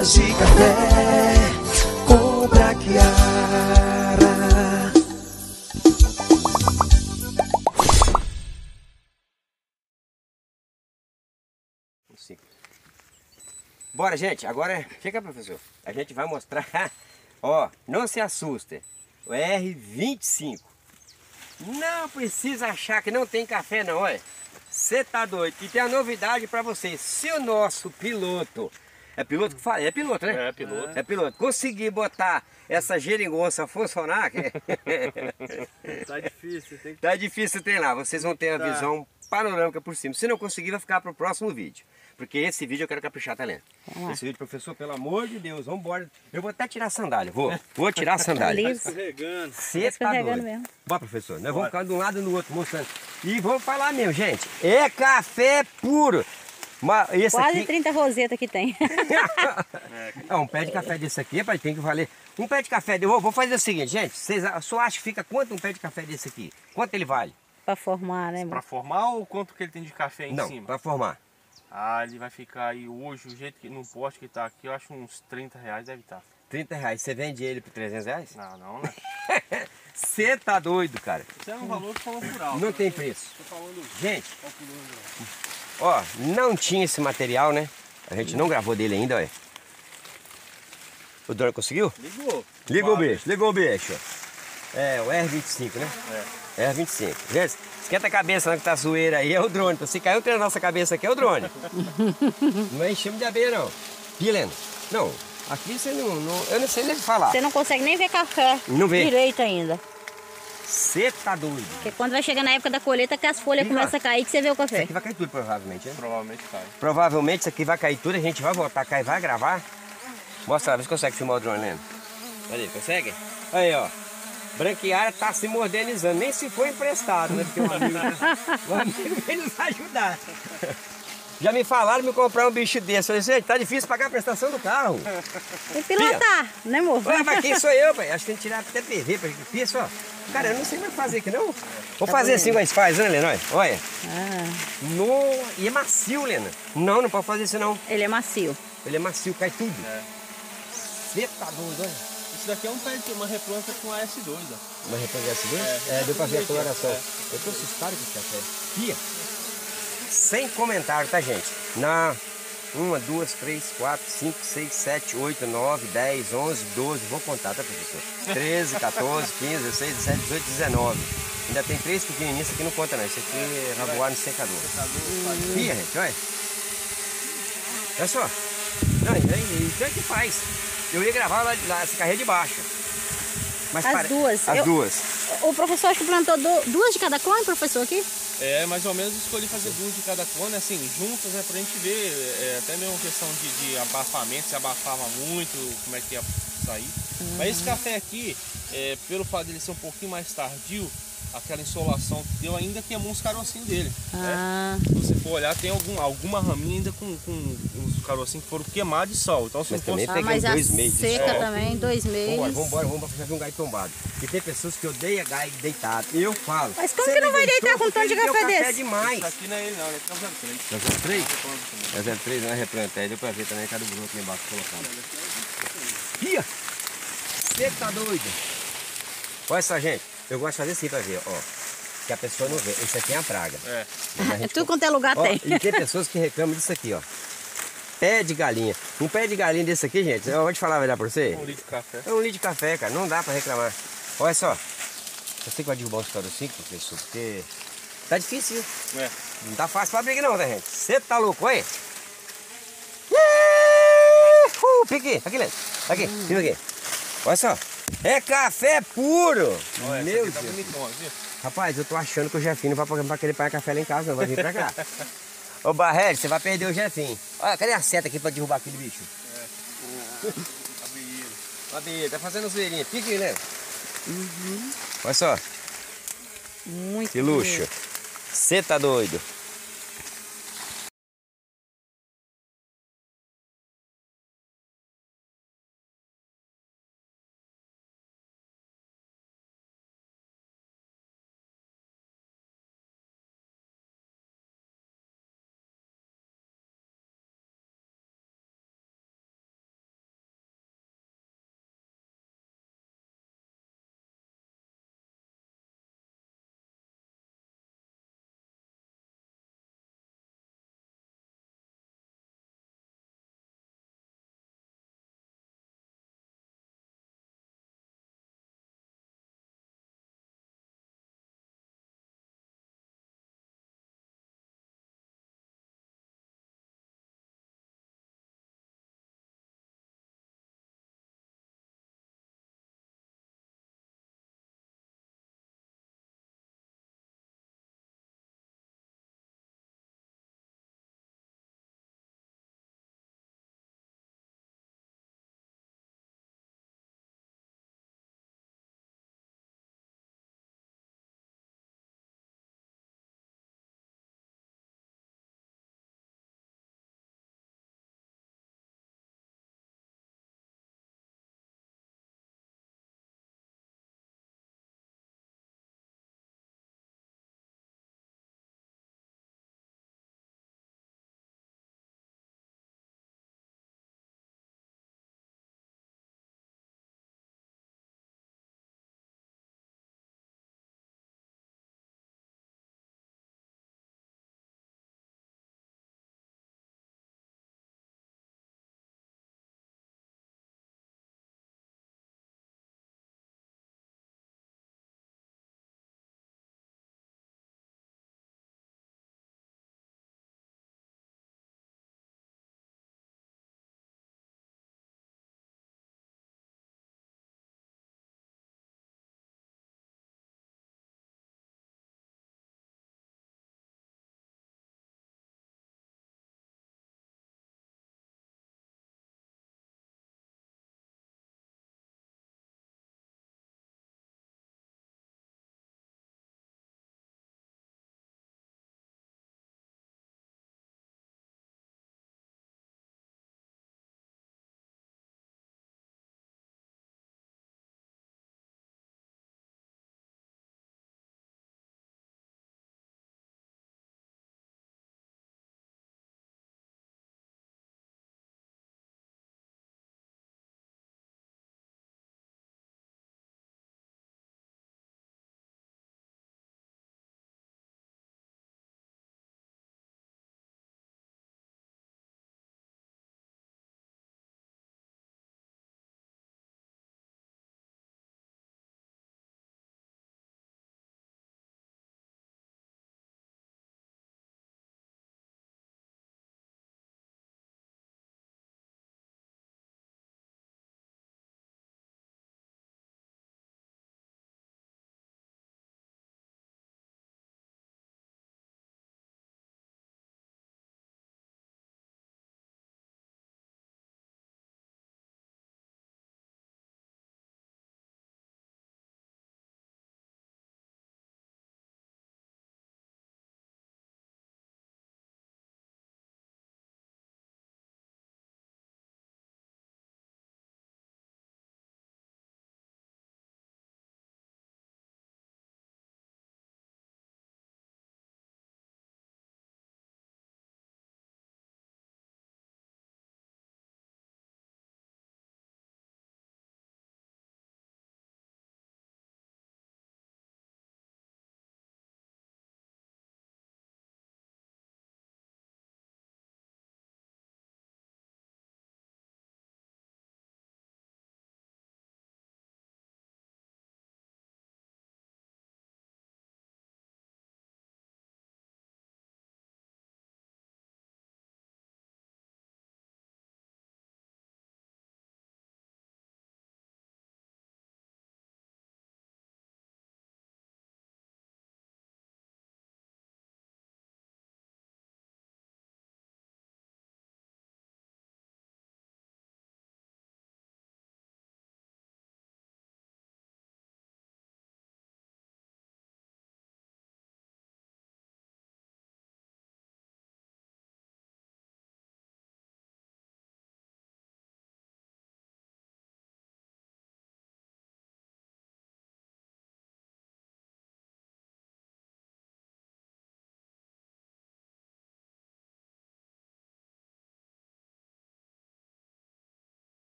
gotas de café com Braquiara. Bora, gente, agora chega, professor. A gente vai mostrar, ó, não se assusta, o R25. Não precisa achar que não tem café não, olha. Você tá doido. E tem a novidade para vocês. Se o nosso piloto, é piloto que fala? É piloto, né? É piloto. É piloto. Conseguir botar essa geringonça a funcionar, Tá difícil, tem que... tá difícil treinar. Vocês vão ter a visão panorâmica por cima. Se não conseguir, vai ficar para o próximo vídeo. Porque esse vídeo eu quero caprichar, tá, Lena? Esse vídeo, professor, pelo amor de Deus, vamos embora. Eu vou até tirar a sandália, vou tirar a sandália. Tá escorregando. Você tá doido. Mesmo. Bora, professor, nós vamos ficar de um lado e do outro mostrando. E vamos falar mesmo, gente, é café puro. Esse quase aqui... 30 rosetas que tem. Um pé de café desse aqui, pai, tem que valer. Um pé de café, eu vou fazer o seguinte, gente, vocês só acham que fica quanto um pé de café desse aqui? Quanto ele vale? Pra formar, né? Pra formar ou quanto que ele tem de café em não, cima? Pra formar. Ah, ele vai ficar aí hoje, o jeito que no poste que tá aqui, eu acho uns 30 reais deve estar. 30 reais, você vende ele por 300 reais? Não, né? Você tá doido, cara. Isso é um valor que falou por alto. Não tem preço. Tô falando... Gente, ó, não tinha esse material, né? A gente não gravou dele ainda, olha. O drone conseguiu? Ligou. Ligou o bicho. É, o R25, né? É. R25. Gente, esquenta a cabeça não que tá zoeira aí, é o drone. Então, se caiu entre a nossa cabeça aqui, é o drone. Não é enxame de abelha, não. Pileno. Não, aqui você não... Eu não sei nem falar. Você não consegue nem ver café direito ainda. Você tá doido. Porque quando vai chegar na época da colheita, que as folhas começam a cair, que você vê o café. Isso aqui vai cair tudo, provavelmente, né? Provavelmente cai. Provavelmente isso aqui vai cair tudo, a gente vai voltar cá e vai gravar. Mostra lá, vê se consegue filmar o drone, Leno. Olha aí, consegue? Aí, ó. Braquiara tá se modernizando, nem se for emprestado, né? Porque o amigo veio nos ajudar. Já me falaram me comprar um bicho desse. Eu falei, gente, tá difícil pagar a prestação do carro. Tem que pilotar, né, amor? Ué, mas quem sou eu, pai? Acho que tem que tirar até PV pra gente. Isso, ó. Cara, eu não sei mais fazer aqui, não. Vou fazer assim, mas faz, né, Lena? Olha. No... E é macio, Lena. Não pode fazer isso, não. Ele é macio. Ele é macio, cai tudo. Você tá doido, olha. Isso daqui é uma replanta com AS2, ó. Uma replanta AS2? Deu pra ver a coloração. Eu tô assustado com esse café. Fia. Sem comentário, tá, gente? Na 1, 2, 3, 4, 5, 6, 7, 8, 9, 10, 11, 12. Vou contar, tá, professor? 13, 14, 15, 16, 17, 18, 19. Ainda tem 3 pequenininhos, isso aqui não conta, não. Isso aqui vai voar no secador. Fia, gente, olha. Olha só. Não, então é que faz. Eu ia gravar lá essa carreira de baixo. Mas as duas. As duas. O professor acho que plantou duas de cada clone, professor, aqui? É, mais ou menos escolhi fazer 2 de cada clone, assim, juntas, né, pra gente ver, até mesmo questão de abafamento, se abafava muito, como é que ia sair. Mas esse café aqui, pelo fato dele ser um pouquinho mais tardio, aquela insolação que deu ainda queimou uns carocinhos dele. Né? Se você for olhar, tem alguma raminha ainda com uns carocinhos que foram queimados de sol. Então, se mas não fosse... também peguei 2 meses. Seca também, 2 meses. Vamos fazer um gai tombado. E tem pessoas que odeiam gai deitado. Eu falo. Mas como que não vai deitar com tanto de café desse? É demais. Isso aqui não é ele não, ele é 03. É 03? É 03, não é replanta. Aí deu pra ver também, cada bruto lá embaixo colocado. Ia! Você tá doido? Olha só, gente. Eu gosto de fazer assim pra ver, ó. Que a pessoa não vê. Isso aqui é a praga. É tudo quanto é lugar tem. E tem pessoas que reclamam disso aqui, ó. Pé de galinha. Um pé de galinha desse aqui, gente, eu vou te falar a verdade pra você. É 1 litro de café. É 1 litro de café, cara. Não dá pra reclamar. Olha só. Eu sei que vai derrubar os carocinhos, professor, porque tá difícil, viu? Não tá fácil pra briga não, tá, gente? Você tá louco, olha. Pique, aqui, Leno. Aqui, vem aqui. Olha só. É café puro! Olha, meu Deus! Tá bonitão, viu? Rapaz, eu tô achando que o Jefinho não vai querer pagar café lá em casa, não. Vai vir pra cá. Ô, Barreto, você vai perder o Jefinho. Olha, cadê a seta aqui pra derrubar aquele bicho? Abelheiro, tá fazendo zoeirinha. Pique, né? Olha só. Muito que luxo. Você tá doido.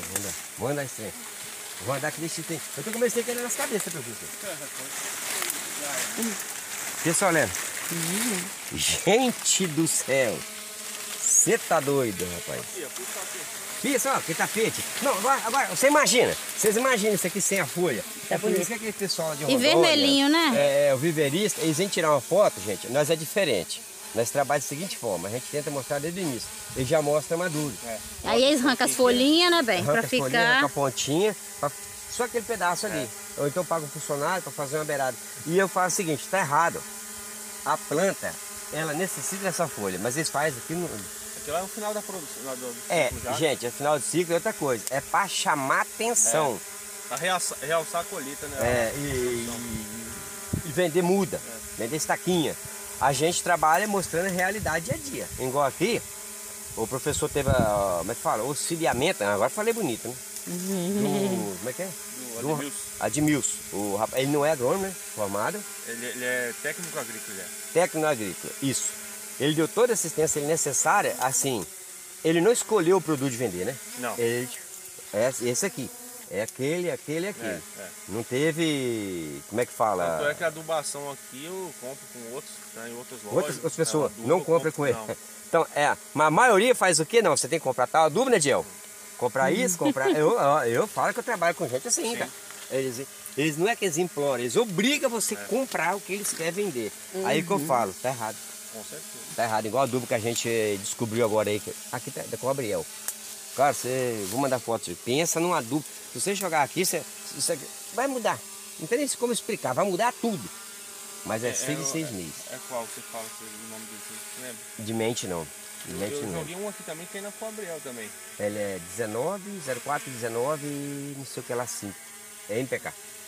Vou andar esse trem. Vou andar que deixa tem. Eu tô comecei a querer nas cabeças, professor. Pessoal, olha. Gente do céu. Você tá doido, rapaz. Isso, ó, que tapete. Não, agora, você imagina. Vocês imaginam isso aqui sem a folha. É por isso que aquele pessoal de Rondônia... E vermelhinho, né? É, o viverista, eles vêm tirar uma foto, gente, nós é diferente. Nós trabalhamos da seguinte forma, a gente tenta mostrar desde o início. Ele já mostra maduro. Aí eles arrancam as folhinhas, né, bem? Arranca Pra as folhinhas, ficar... arranca a pontinha, só aquele pedaço ali. Ou então paga um funcionário para fazer uma beirada. E eu falo o seguinte, tá errado. A planta, ela necessita dessa folha, mas eles fazem aqui no... Aqui lá é o final da produção. Gente, é final do ciclo é outra coisa. É para chamar atenção. Pra realçar a colheita, né? E vender muda, vender estaquinha. A gente trabalha mostrando a realidade dia a dia. Igual aqui, o professor teve, como é que fala? Auxiliamento, agora falei bonito, né? Como é que é? Do Admilson. Admilson. Ele não é agrônomo, né? Formado. Ele é técnico agrícola, Técnico agrícola, isso. Ele deu toda a assistência necessária, assim, ele não escolheu o produto de vender, né? Não. Ele, esse aqui, é aquele. Não teve, como é que fala? Tanto é que a adubação aqui eu compro com outros, tá, em outras lojas. Outras pessoas, não compra com ele. Não. Então, mas a maioria faz o quê? Não, você tem que comprar tal adubo, né, Diel? Comprar isso, comprar... eu falo que eu trabalho com gente assim, cara. Eles não é que eles imploram, eles obrigam você a comprar o que eles querem vender. Aí que eu falo, tá errado. Com certeza. Tá errado, igual o adubo que a gente descobriu agora aí. Aqui tá com o Gabriel. Cara, vou mandar foto. Pensa num adubo. Se você jogar aqui, você vai mudar. Não tem nem como explicar, vai mudar tudo. Mas é 6 meses. É qual você fala o nome desse? Lembra? De mente não. Eu joguei um aqui também que tem na Gabriel também. Ele é 0419, não sei o que lá, 5. É MPK.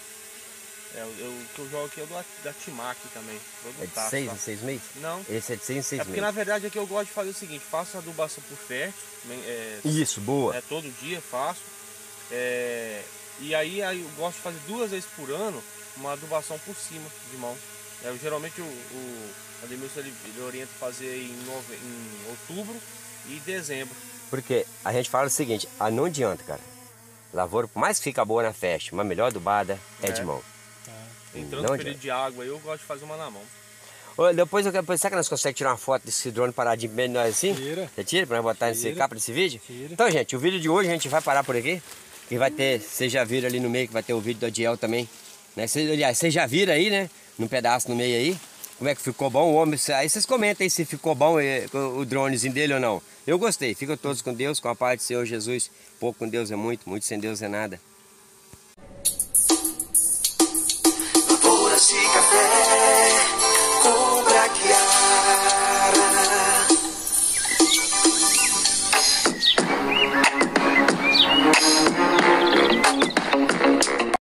O que eu jogo aqui é o da Timac também. É de 6 em 6 meses? Não. Esse é de 6 em 6 meses. Porque na verdade aqui eu gosto de fazer o seguinte, faço adubação por fértil. Isso, boa. Todo dia faço. E aí eu gosto de fazer 2 vezes por ano uma adubação por cima de mão. Geralmente o Ademilson ele orienta fazer em outubro e dezembro. Porque a gente fala o seguinte, não adianta, cara. Lavoura, por mais que fica boa na festa, mas melhor adubada é de mão. Entrando no período de água, eu gosto de fazer uma na mão. Depois será que nós conseguimos tirar uma foto desse drone paradinho bem de nós assim? Tira. Você tira pra nós botar nesse capa desse vídeo? Tira. Então, gente, o vídeo de hoje a gente vai parar por aqui. Que vai ter, vocês já viram ali no meio que vai ter o vídeo do Adiel também. Né? Aliás, vocês já viram aí, né? Num pedaço no meio aí. Como é que ficou bom o homem? Aí vocês comentem aí se ficou bom o dronezinho dele ou não. Eu gostei. Fiquem todos com Deus, com a paz do Senhor Jesus. Pouco com Deus é muito, muito sem Deus é nada.